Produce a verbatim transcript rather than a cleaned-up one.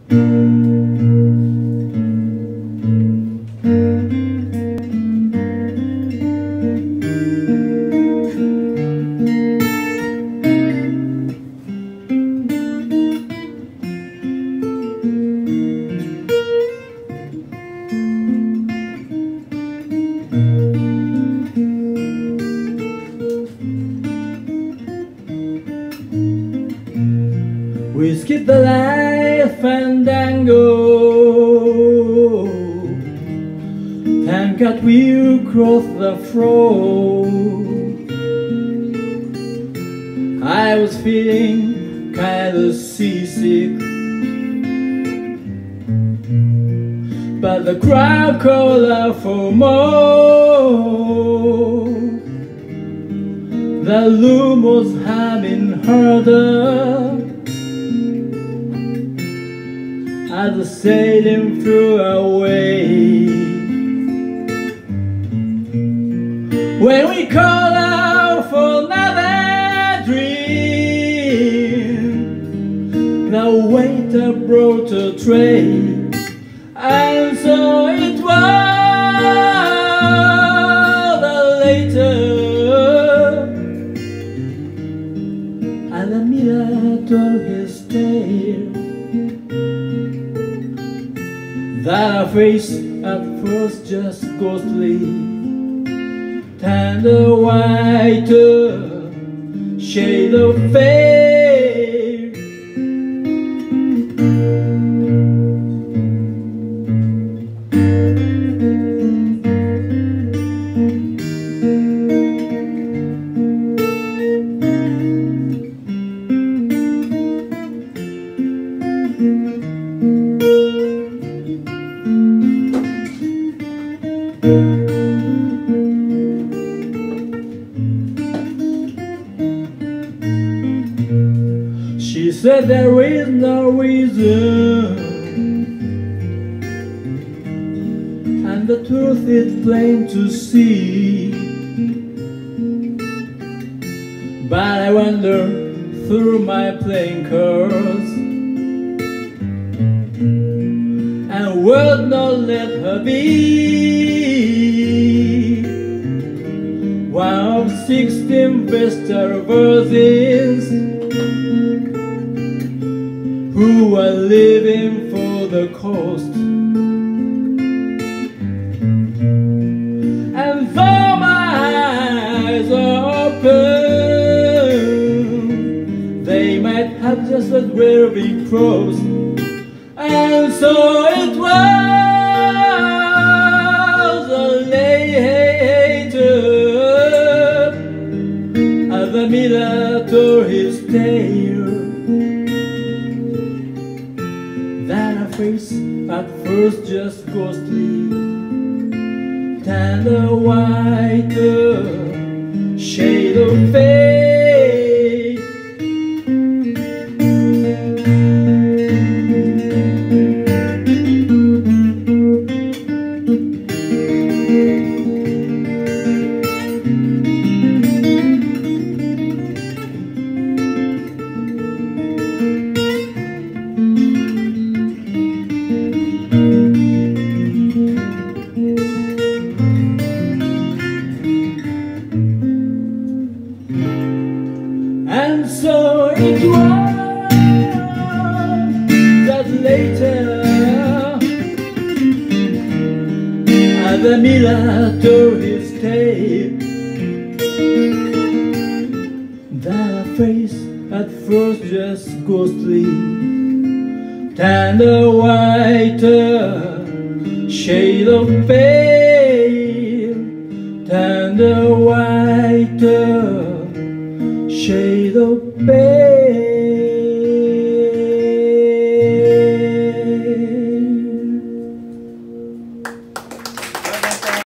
We skip the life fandango. Thank God we crossed the road. I was feeling kinda seasick, but the crowd called out for more. The loom was humming harder as the sailing flew away. When we called out for another dream, the waiter brought a tray, and so it was later. And the mirror told his tale, that our face at first just ghostly turned a whiter shade of fade. She said there is no reason, and the truth is plain to see. But I wander through my playing cards, and would not let her be one of sixteen vestal verses who are living for the coast. And though my eyes are open, they might have just as well been closed. And so it was later, as the mirror told his tale, that her face at first just ghostly turned a whiter shade of fade. And so it was that later, as the mirror told his tale, that her face at first just ghostly turned a whiter shade of pale, turned a whiter shade of pale.